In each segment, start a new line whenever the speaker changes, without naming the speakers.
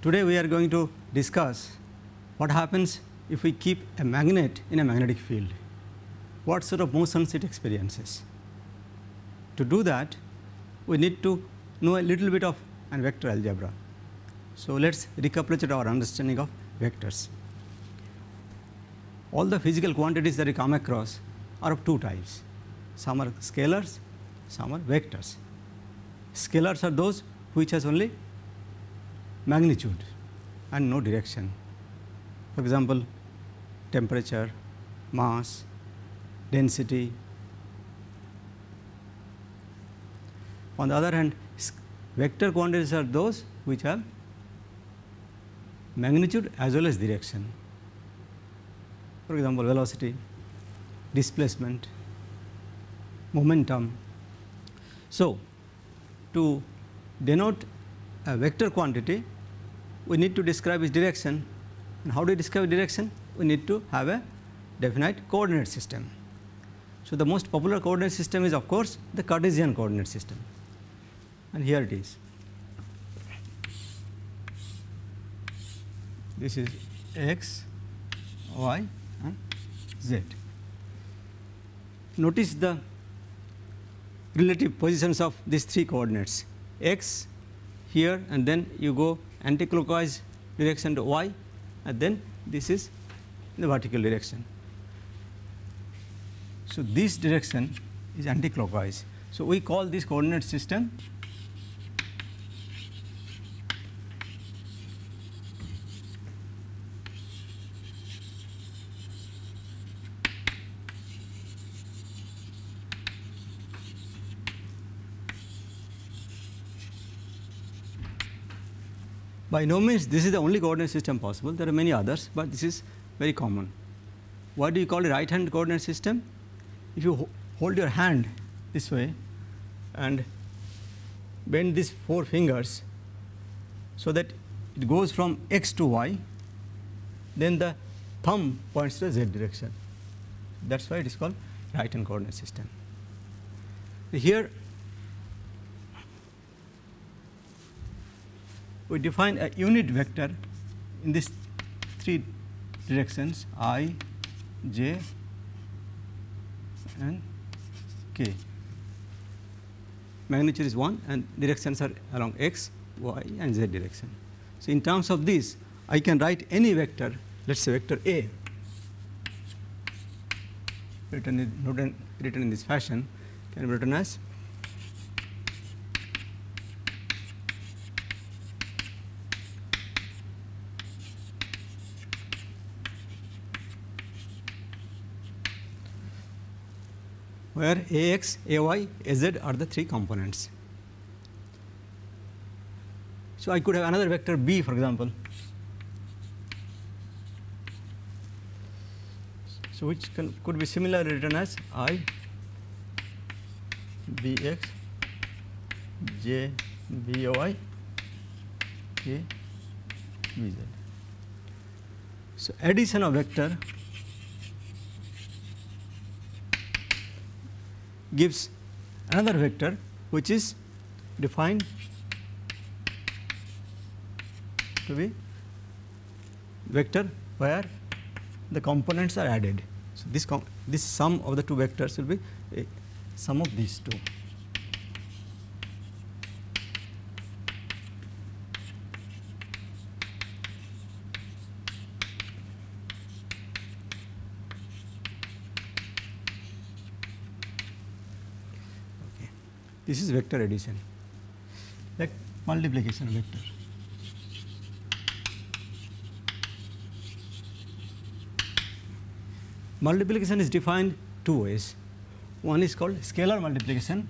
Today we are going to discuss what happens if we keep a magnet in a magnetic field, what sort of motions it experiences. To do that, we need to know a little bit of a vector algebra. So let us recapitulate our understanding of vectors. All the physical quantities that we come across are of two types. Some are scalars, some are vectors. Scalars are those which has only magnitude and no direction. For example, temperature, mass, density. On the other hand, vector quantities are those which have magnitude as well as direction. For example, velocity, displacement, momentum. So, to denote a vector quantity, we need to describe its direction. And how do we describe direction? We need to have a definite coordinate system. So, the most popular coordinate system is of course the Cartesian coordinate system, and here it is. This is x, y and z. Notice the relative positions of these three coordinates, x here, and then you go anticlockwise direction to y, and then this is in the vertical direction. So, this direction is anticlockwise. So, we call this coordinate system by no means this is the only coordinate system possible. There are many others, but this is very common. Why do you call it right hand coordinate system? If you hold your hand this way and bend these four fingers so that it goes from x to y, then the thumb points to the z direction. That is why it is called right hand coordinate system. Here we define a unit vector in these three directions I, j and k. Magnitude is 1 and directions are along x, y and z direction. So, in terms of this, I can write any vector, let us say vector A, written in this fashion, can be written as where Ax, Ay, Az are the three components. So, I could have another vector B, for example. So, which could be similarly written as I, Bx, J, By, K, Bz. So, addition of vector gives another vector which is defined to be vector where the components are added. So, this sum of the two vectors will be a sum of these two. This is vector addition, like multiplication vector. Multiplication is defined two ways. One is called scalar multiplication,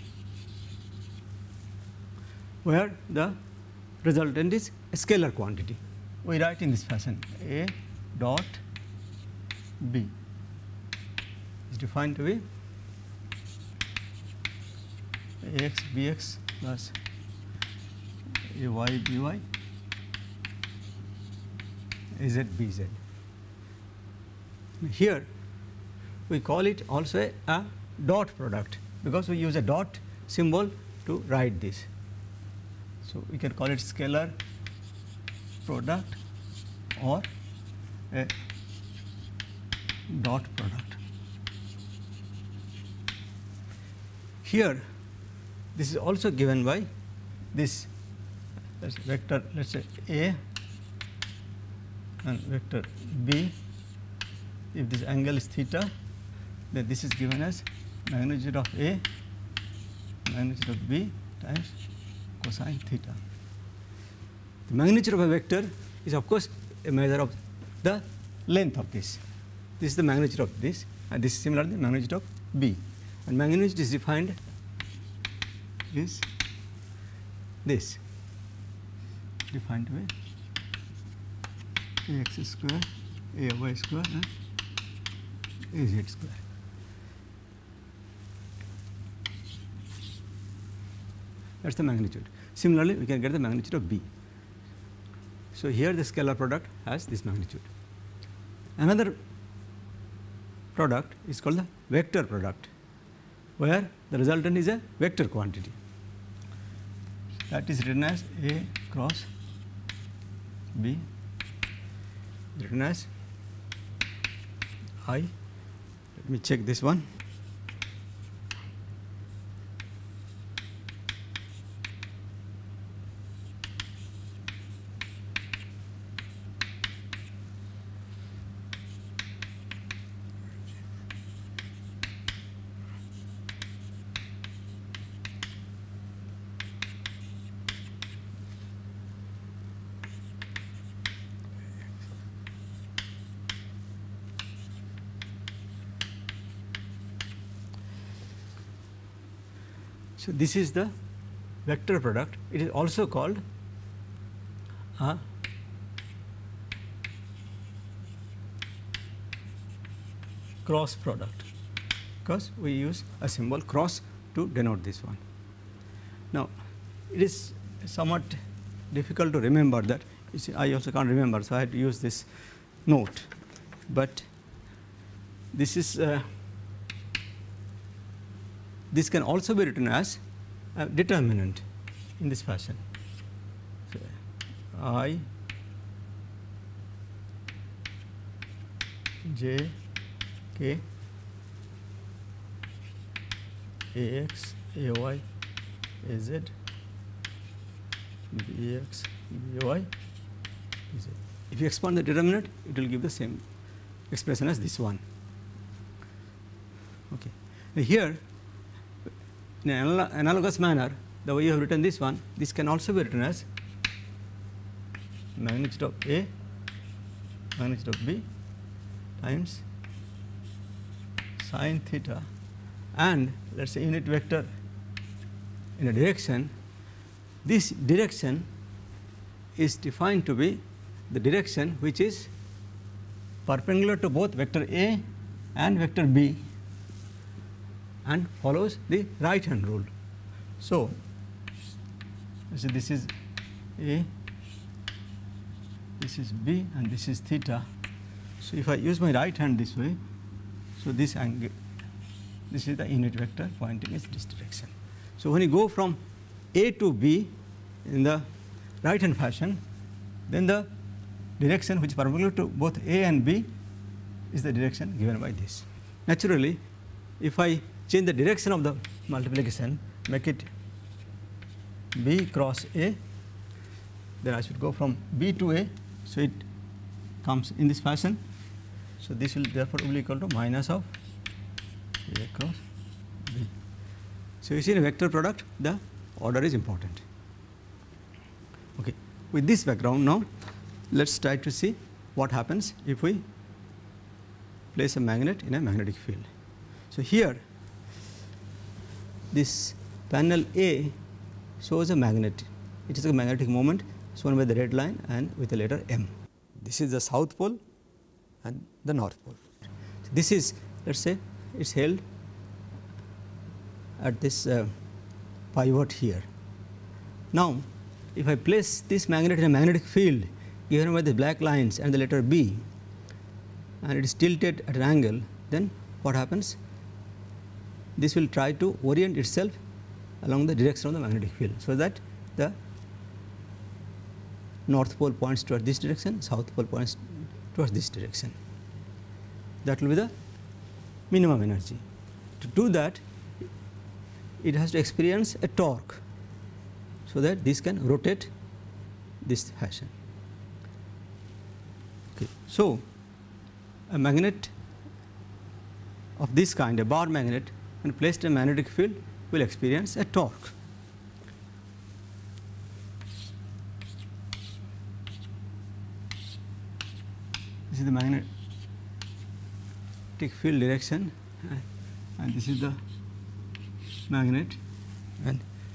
where the resultant is a scalar quantity. We write in this fashion, A dot B is defined to be Ax Bx plus Ay By Az Bz. Here we call it also a dot product because we use a dot symbol to write this. So, we can call it scalar product or a dot product. Here this is also given by this vector, let us say A and vector B. If this angle is theta, then this is given as magnitude of A, magnitude of B times cosine theta. The magnitude of a vector is of course a measure of the length of this. This is the magnitude of this, and this is similarly the magnitude of B. And magnitude is defined is this, defined by ax square, ay square and az square. That is the magnitude. Similarly, we can get the magnitude of B. So, here the scalar product has this magnitude. Another product is called the vector product, where the resultant is a vector quantity. That is written as A cross B, written as I. Let me check this one. So, this is the vector product. It is also called a cross product, because we use a symbol cross to denote this one. Now, it is somewhat difficult to remember that. You see, I also can't remember, so I had to use this note. But this is this can also be written as a determinant in this fashion. So, I j k ax ay az bx by z. If you expand the determinant, it will give the same expression as this one. Okay. Now, here in an analogous manner, the way you have written this one, this can also be written as magnitude of A, magnitude of B times sine theta, and let us say unit vector in a direction. This direction is defined to be the direction which is perpendicular to both vector A and vector B and follows the right hand rule. So, this is A, this is B, and this is theta. So, if I use my right hand this way, so this angle, this is the unit vector pointing in this direction. So, when you go from A to B in the right hand fashion, then the direction which is perpendicular to both A and B is the direction given by this. Naturally, if I change the direction of the multiplication, make it B cross A, then I should go from B to A. So, it comes in this fashion. So, this will therefore will be equal to minus of A cross B. So, you see in a vector product, the order is important. Okay. With this background now, let us try to see what happens if we place a magnet in a magnetic field. So, here this panel A shows a magnet. It is a magnetic moment shown by the red line and with the letter M. This is the south pole and the north pole. So, this is, let us say, it is held at this pivot here. Now, if I place this magnet in a magnetic field given by the black lines and the letter B, and it is tilted at an angle, then what happens? This will try to orient itself along the direction of the magnetic field, so that the north pole points towards this direction, south pole points towards this direction. That will be the minimum energy. To do that, it has to experience a torque, so that this can rotate this fashion. Okay. So, a magnet of this kind, a bar magnet, when placed in a magnetic field, will experience a torque. This is the magnetic field direction, and this is the magnet, and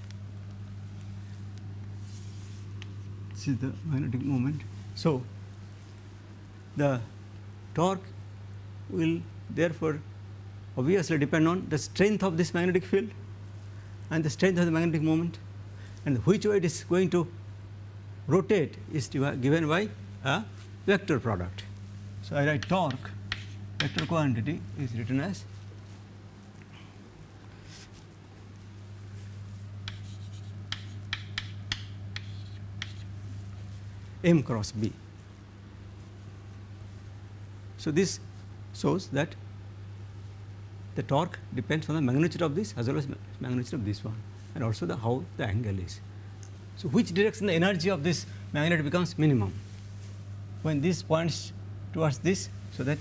this is the magnetic moment. So, the torque will therefore obviously depend on the strength of this magnetic field and the strength of the magnetic moment, and which way it is going to rotate is given by a vector product. So, I write torque, vector quantity is written as m cross b. So, this shows that the torque depends on the magnitude of this as well as magnitude of this one, and also the how the angle is. So, which direction the energy of this magnet becomes minimum? When this points towards this, so that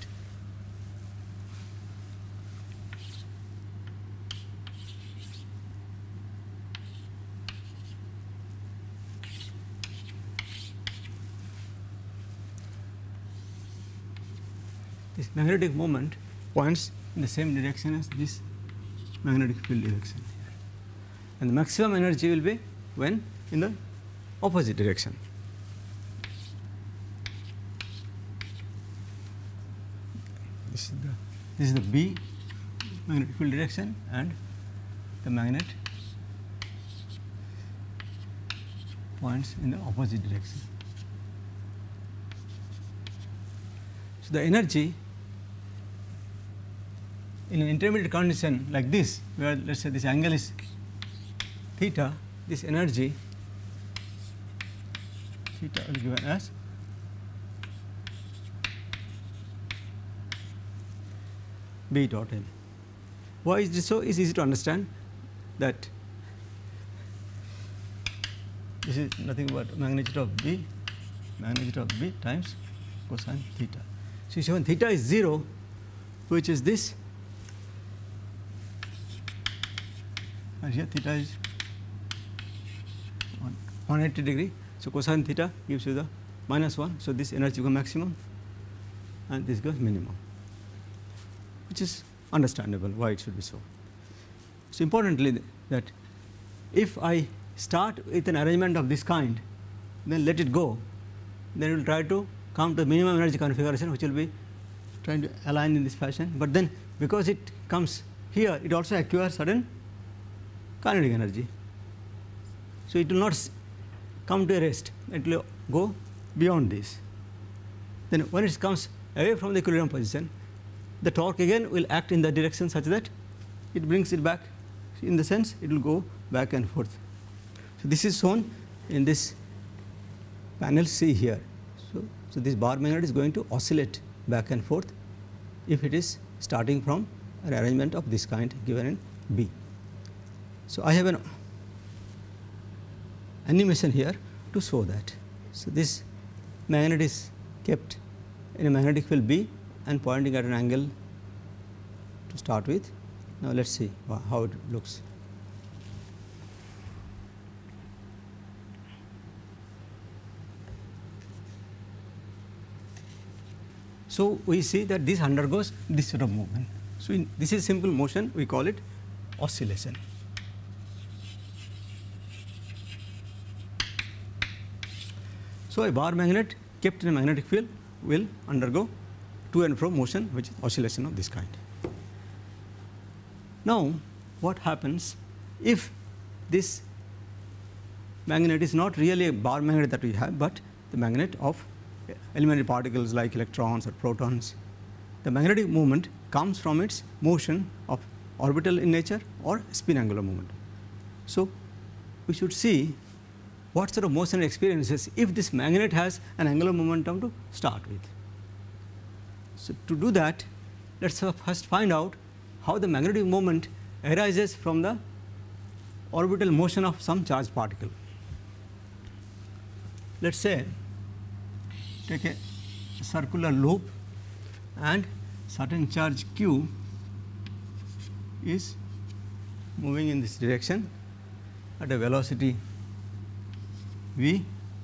this magnetic moment points in the same direction as this magnetic field direction here, and the maximum energy will be when in the opposite direction. This is the B magnetic field direction, and the magnet points in the opposite direction. So, the energy in an intermediate condition like this, where let us say this angle is theta, this energy theta is given as B dot L. Why is this so? It's easy to understand that this is nothing but magnitude of B times cosine theta. So, when theta is 0, which is this, and here theta is 180 degree. So, cosine theta gives you the -1. So, this energy becomes maximum and this goes minimum, which is understandable why it should be so. So, importantly, that if I start with an arrangement of this kind, then let it go, then it will try to come to the minimum energy configuration, which will be trying to align in this fashion. But then because it comes here, it also acquires certain kinetic energy. So, it will not come to a rest, it will go beyond this. Then when it comes away from the equilibrium position, the torque again will act in the direction such that it brings it back. In the sense, it will go back and forth. So, this is shown in this panel C here. So, this bar magnet is going to oscillate back and forth if it is starting from an arrangement of this kind given in B. So, I have an animation here to show that. So, this magnet is kept in a magnetic field B and pointing at an angle to start with. Now, let us see how it looks. So, we see that this undergoes this sort of movement. So, this is simple motion, we call it oscillation. So, a bar magnet kept in a magnetic field will undergo to and fro motion, which is oscillation of this kind. Now, what happens if this magnet is not really a bar magnet that we have, but the magnet of elementary particles like electrons or protons? The magnetic movement comes from its motion of orbital in nature or spin angular movement. So, we should see what sort of motion it experiences if this magnet has an angular momentum to start with. So, to do that, let us first find out how the magnetic moment arises from the orbital motion of some charged particle. Let us say take a circular loop and certain charge q is moving in this direction at a velocity v.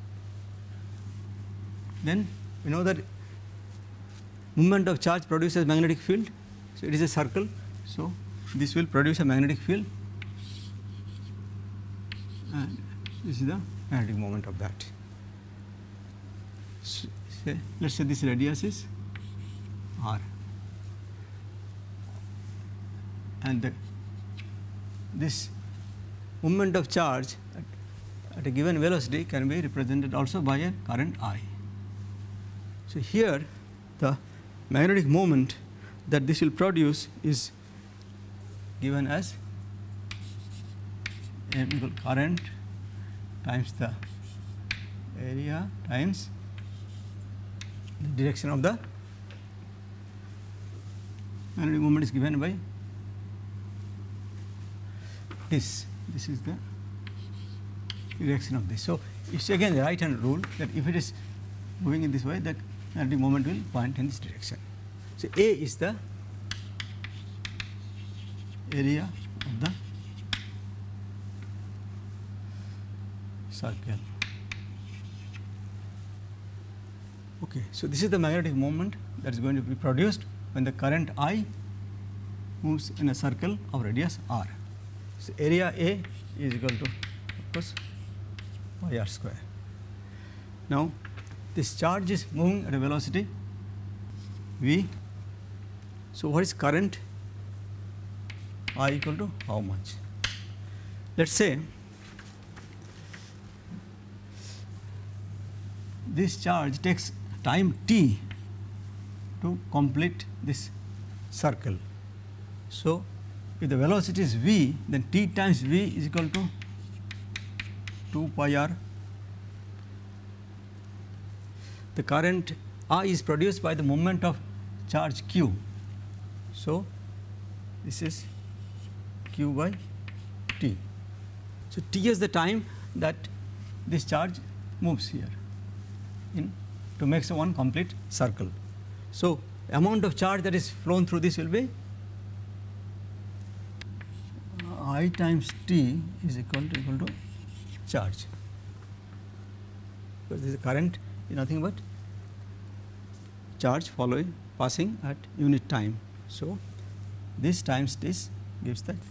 Then we know that movement of charge produces magnetic field. So, it is a circle. So, this will produce a magnetic field, and this is the magnetic moment of that. So, let us say this radius is r, and this movement of charge at a given velocity can be represented also by a current I. So, here the magnetic moment that this will produce is given as M equal current times the area times the direction of the magnetic moment is given by this. This is the direction of this. So, it is again the right hand rule that if it is moving in this way, that magnetic moment will point in this direction. So, A is the area of the circle. Okay. So, this is the magnetic moment that is going to be produced when the current I moves in a circle of radius r. So, area A is equal to, of course, pi r square. Now, this charge is moving at a velocity v. So, what is current I equal to how much? Let us say this charge takes time t to complete this circle. So, if the velocity is v, then t times v is equal to 2 pi r. The current I is produced by the moment of charge q. So, this is q by t. So, t is the time that this charge moves here in to make one complete circle. So, amount of charge that is flown through this will be I times t is equal to charge, because this is current is nothing but charge following passing at unit time. So, this times this gives that.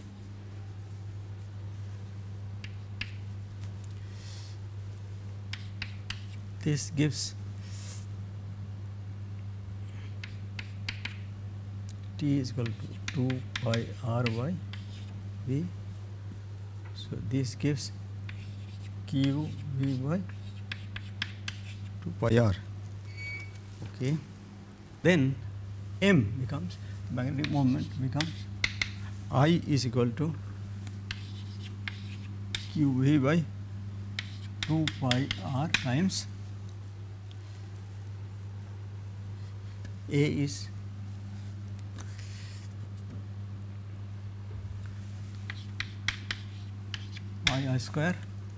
This gives t is equal to 2 pi r by v. So, this gives q v by 2 pi r. Okay. Then m becomes magnetic moment becomes I is equal to q v by 2 pi r times A is pi r square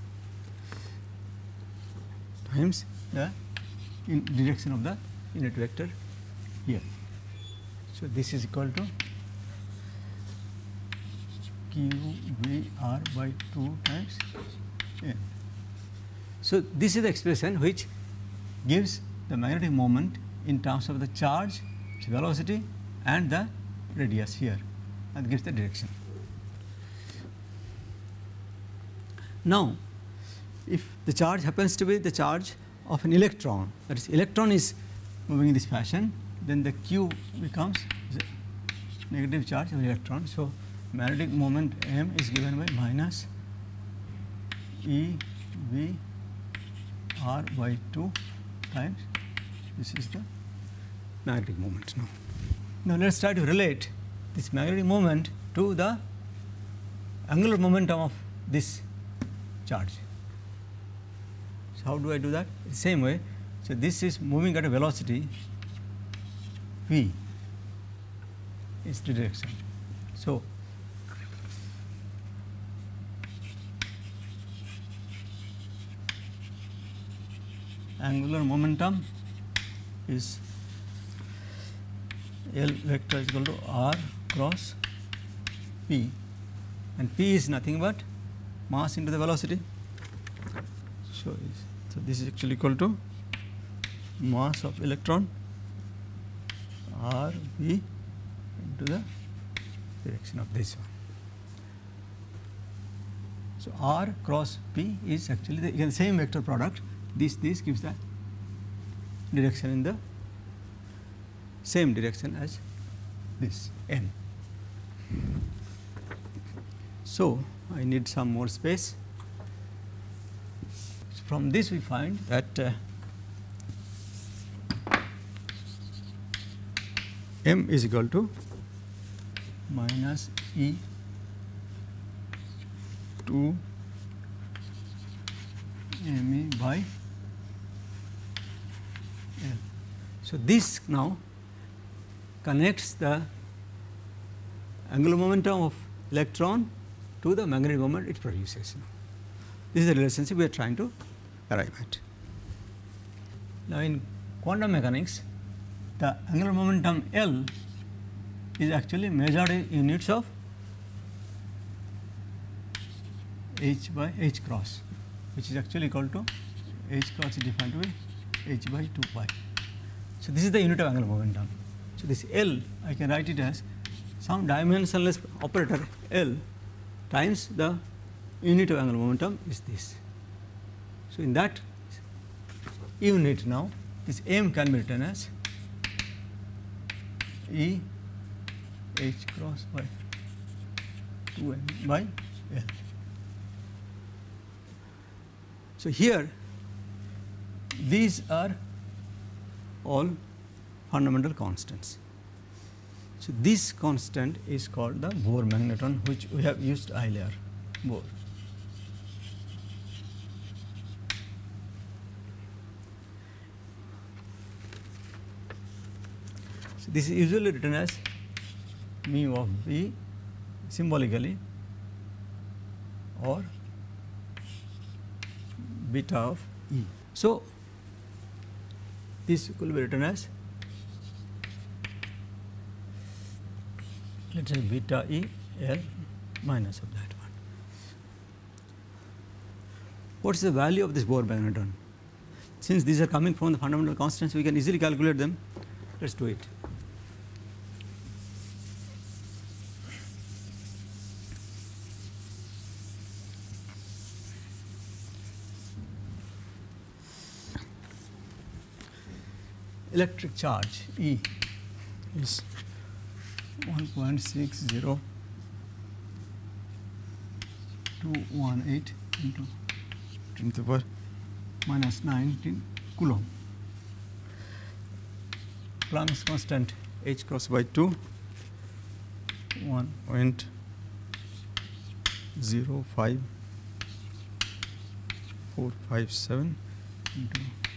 times the in direction of the unit vector here. So, this is equal to q v r by 2 times n. So, this is the expression which gives the magnetic moment in terms of the charge, its velocity and the radius here, and gives the direction. Now, if the charge happens to be the charge of an electron, that is electron is moving in this fashion, then the q becomes negative charge of electron. So, magnetic moment m is given by minus E v r by 2 times this is the magnetic moment. Now let us try to relate this magnetic moment to the angular momentum of this charge. So, how do I do that? Same way. So, this is moving at a velocity v is the direction. So, angular momentum is L vector is equal to r cross p, and p is nothing but mass into the velocity. So, this is actually equal to mass of electron r v into the direction of this one. So, r cross p is actually the same vector product. This gives the direction in the same direction as this m. So, I need some more space. From this we find that m is equal to minus E 2 me by L. So, this now connects the angular momentum of electron to the magnetic moment it produces. This is the relationship we are trying to arrive at. Now, in quantum mechanics, the angular momentum L is actually measured in units of h by h cross, which is actually equal to h cross is defined to be h by 2 pi. So, this is the unit of angular momentum. So, this L I can write it as some dimensionless operator L times the unit of angular momentum is this. So, in that unit now this m can be written as E h cross by 2 m by L. So, here these are all fundamental constants. So, this constant is called the Bohr magneton, which we have used earlier, Bohr. So, this is usually written as mu of V symbolically or beta of E. So, this could be written as, let us say, beta E L minus of that one. What is the value of this Bohr magneton? Since these are coming from the fundamental constants, we can easily calculate them. Let us do it. Electric charge E is 1.60218 into 10 to the power minus 19 coulomb. Planck's constant h cross by 2 1.05457 into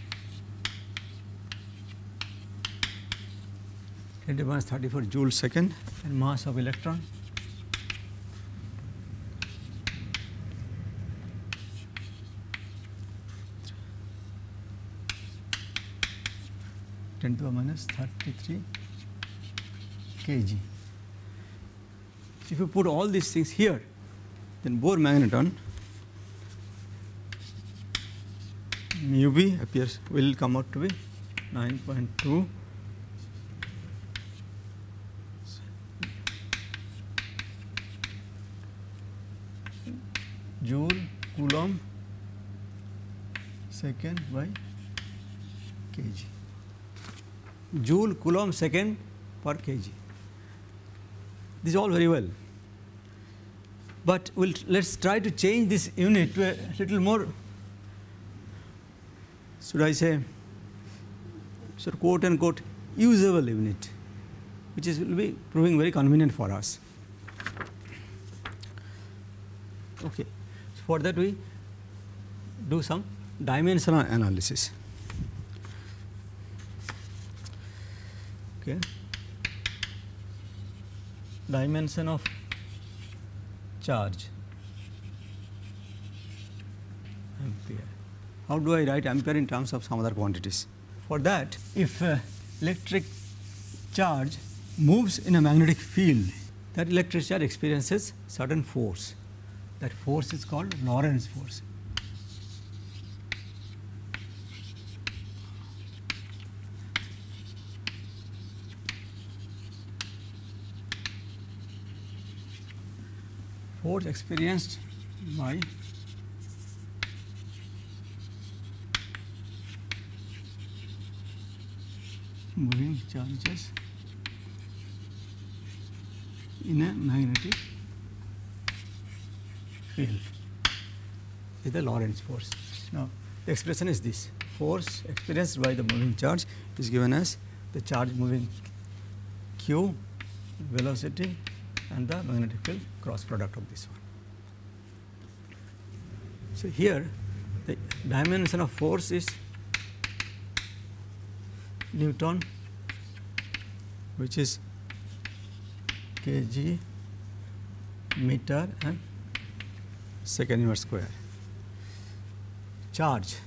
10 to the minus 34 joule second, and mass of electron (10 to the minus 33 kg). If you put all these things here, then Bohr magneton mu b appears will come out to be 9.2 joule coulomb second by kg. Joule coulomb second per kg. This is all very well, but let's try to change this unit to a little more, should I say, sort of quote unquote usable unit, which will be proving very convenient for us. Okay. For that we do some dimensional analysis. Okay. Dimension of charge, ampere. How do I write ampere in terms of some other quantities? For that, if electric charge moves in a magnetic field, that electric charge experiences certain force. That force is called Lorentz force. Force experienced by moving charges in a magnetic field is the Lorentz force. Now, the expression is this: force experienced by the moving charge is given as the charge moving q, velocity, and the magnetic field cross product of this one. So, here the dimension of force is Newton, which is kg meter and second inverse square. Charge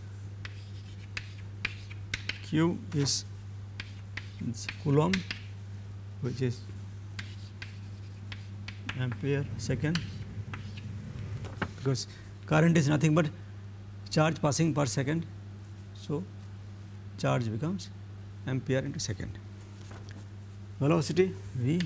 q is Coulomb, which is ampere second, because current is nothing but charge passing per second. So, charge becomes ampere into second. Velocity v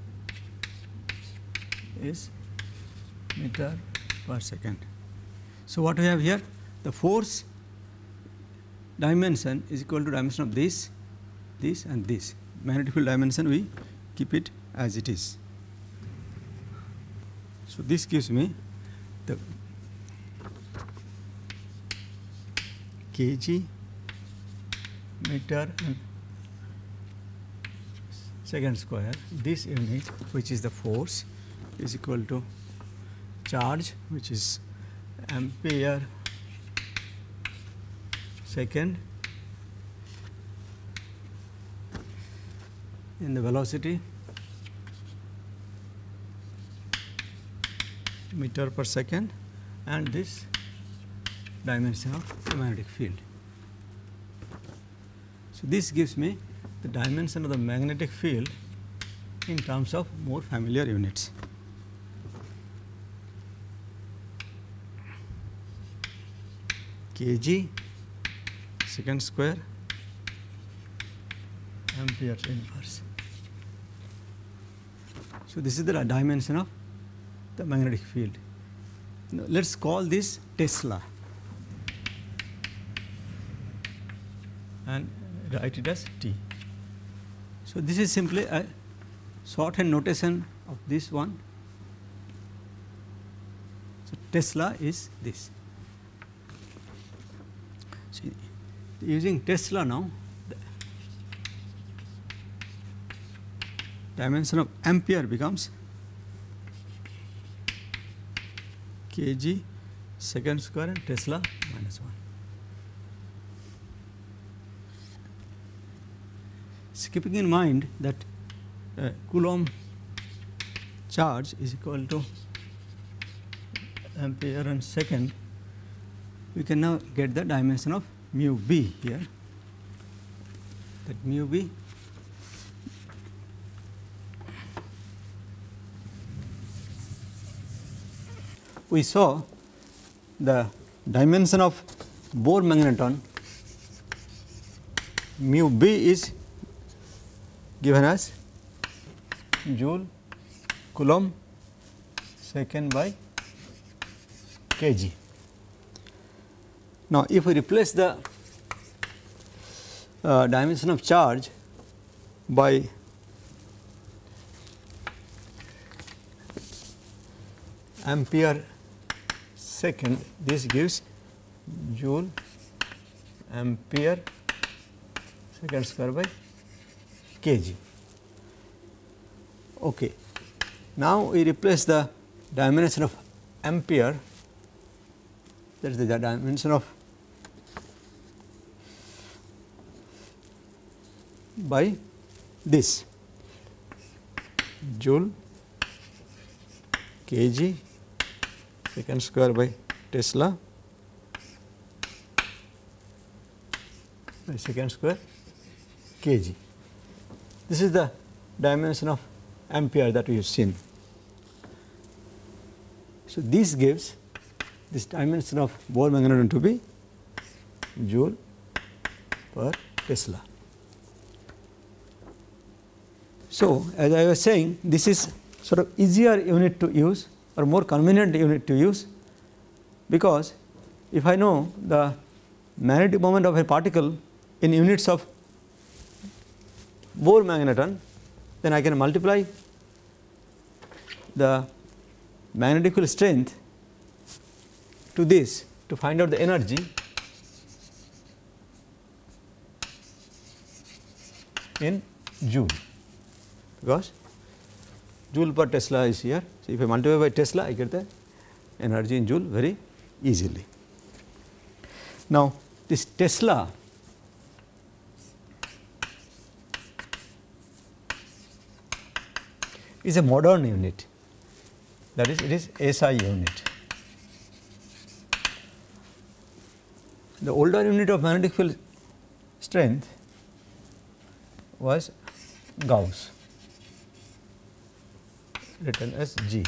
is meter per second. So, what we have here, the force dimension is equal to dimension of this, this and this. Magnetic field dimension we keep it as it is. So, this gives me the kg meter and second square. This unit, which is the force, is equal to charge, which is ampere second, in the velocity meter per second, and this dimension of the magnetic field. So, this gives me the dimension of the magnetic field in terms of more familiar units. Kg second square ampere inverse. So, this is the dimension of the magnetic field. Now, let us call this Tesla and write it as T. So, this is simply a shorthand notation of this one. So, Tesla is this. So, using Tesla now, the dimension of ampere becomes kg second square and Tesla minus 1. So, keeping in mind that Coulomb charge is equal to ampere and second, we can now get the dimension of mu b here. That mu b we saw the dimension of Bohr magneton mu b is given as Joule Coulomb second by kg. Now, if we replace the dimension of charge by ampere second, this gives Joule ampere second square by kg. Okay. Now, we replace the dimension of ampere, that is the dimension of by this joule kg secant square by Tesla by secant square kg. This is the dimension of ampere that we have seen. So, this gives this dimension of Bohr magneton to be joule per Tesla. So, as I was saying, this is sort of easier unit to use or more convenient unit to use, because if I know the magnetic moment of a particle in units of Bohr magneton, then I can multiply the magnetic field strength to this to find out the energy in joule, because joule per Tesla is here. So, if I multiply by Tesla, I get the energy in joule very easily. Now, this Tesla is a modern unit, that is, it is SI unit. The older unit of magnetic field strength was Gauss, written as G.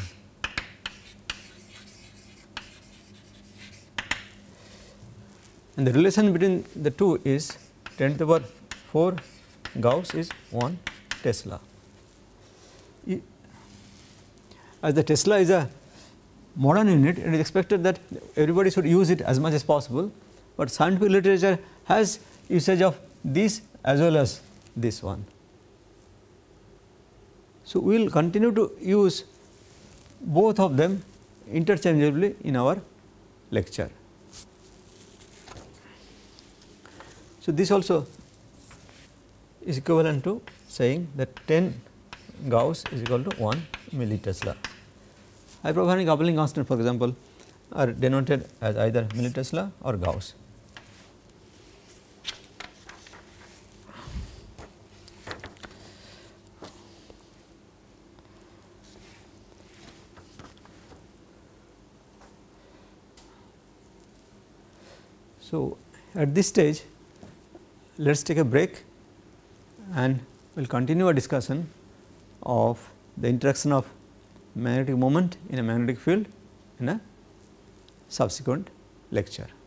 And the relation between the two is 10 to the power 4 Gauss is 1 Tesla. As the Tesla is a modern unit, it is expected that everybody should use it as much as possible, but scientific literature has usage of this as well as this one. So, we will continue to use both of them interchangeably in our lecture. So, this also is equivalent to saying that 10 Gauss is equal to 1 millitesla. Hyperbaric coupling constant, for example, are denoted as either millitesla or Gauss. So, at this stage, let us take a break and we will continue our discussion of the interaction of magnetic moment in a magnetic field in a subsequent lecture.